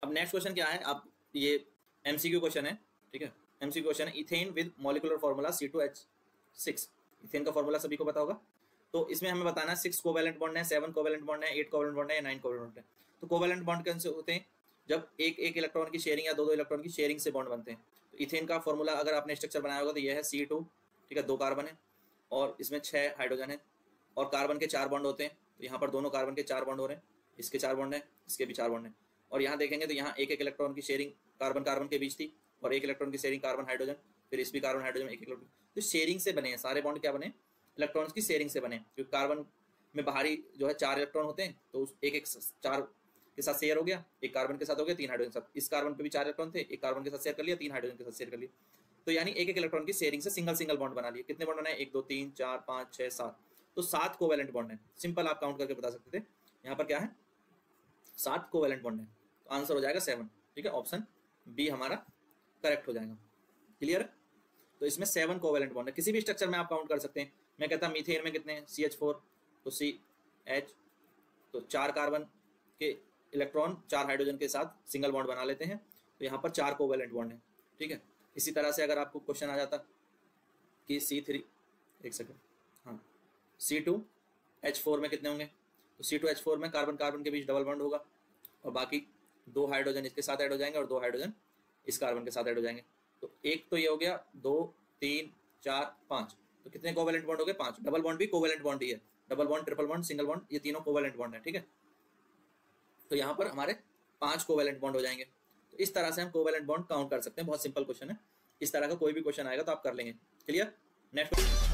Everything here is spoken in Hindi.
अब नेक्स्ट क्वेश्चन क्या है, आप ये एमसीक्यू क्वेश्चन है, ठीक है, एमसीक्यू क्वेश्चन है। Ethane with molecular formula C2H6, ethane का फार्मूला सभी को पता होगा। तो इसमें हमें बताना है 6 कोवैलेंट बॉन्ड है, 7 कोवैलेंट बॉन्ड है, 8 कोवैलेंट बॉन्ड है या 9 कोवैलेंट बॉन्ड है। तो कोवैलेंट बॉन्ड कैसे होते हैं, जब एक एक इलेक्ट्रॉन की शेयरिंग या दो इलेक्ट्रॉन की शेयरिंग से बॉन्ड बनते हैं। तो इथेन का फॉर्मूला अगर आपने स्ट्रक्चर बनाया होगा तो ये है C2, ठीक है, 2 कार्बन है और इसमें 6 हाइड्रोजन है और कार्बन के 4 बॉन्ड होते हैं। तो यहाँ पर दोनों कार्बन के 4 बॉन्ड हो रहे हैं, इसके 4 बॉन्ड है, इसके भी 4 बॉन्ड है। और यहाँ देखेंगे तो यहाँ एक इलेक्ट्रॉन की शेयरिंग कार्बन कार्बन के बीच थी और एक इलेक्ट्रॉन की शेयरिंग कार्बन हाइड्रोजन, फिर इस भी कार्बन हाइड्रोजन एक इलेक्ट्रॉन। तो शेयरिंग से बने हैं सारे बॉन्ड, क्या बने, इलेक्ट्रॉन्स की शेयरिंग से बने। क्योंकि कार्बन में बाहरी जो है 4 इलेक्ट्रॉन होते हैं, तो एक एक 4 के साथ शेयर हो गया, एक कार्बन के साथ हो गया, 3 हाइड्रोजन के साथ। इस कार्बन पे भी 4 इलेक्ट्रॉन थे, एक कार्बन के साथ शेयर कर लिया, 3 हाइड्रोजन के साथ शेयर कर लिया। तो यानी एक एक इलेक्ट्रॉन की शेयरिंग से सिंगल सिंगल बॉन्ड बना लिए। कितने बॉन्ड बनाए, 1 2 3 4 5 6 7, तो 7 कोवैलेंट बॉन्ड है। सिंपल आप काउंट करके बता सकते थे। यहाँ पर क्या है, 7 कोवैलेंट बॉन्ड है, तो आंसर हो जाएगा 7, ठीक है, ऑप्शन बी हमारा करेक्ट हो जाएगा। क्लियर है? तो इसमें 7 कोवैलेंट बॉन्ड है। किसी भी स्ट्रक्चर में आप काउंट कर सकते हैं। मैं कहता मीथेन में कितने हैं, CH4, तो CH, तो 4 कार्बन के इलेक्ट्रॉन 4 हाइड्रोजन के साथ सिंगल बॉन्ड बना लेते हैं, तो यहाँ पर 4 कोवैलेंट बॉन्ड है, ठीक है। इसी तरह से अगर आपको क्वेश्चन आ जाता कि C3, एक सेकंड, हाँ, C2H4 में कितने होंगे, तो C2H4 में कार्बन कार्बन के बीच डबल बॉन्ड होगा और बाकी 2 हाइड्रोजन इसके साथ ऐड हो जाएंगे और 2 हाइड्रोजन इस कार्बन के साथ ऐड हो जाएंगे। तो एक तो ये हो गया, 2 3 4 5, तो कितने कोवैलेंट बॉन्ड हो गए, 5। डबल बॉन्ड भी कोवैलेंट बॉन्ड ही है, double bond, triple bond, single bond, ये तीनों कोवैलेंट बॉन्ड है, ठीक है। तो यहाँ पर हमारे 5 कोवैलेंट बॉन्ड हो जाएंगे। तो इस तरह से हम कोवैलेंट बॉन्ड काउंट कर सकते हैं। बहुत सिंपल क्वेश्चन है, इस तरह का कोई भी क्वेश्चन आएगा तो आप कर लेंगे। क्लियर? नेक्स्ट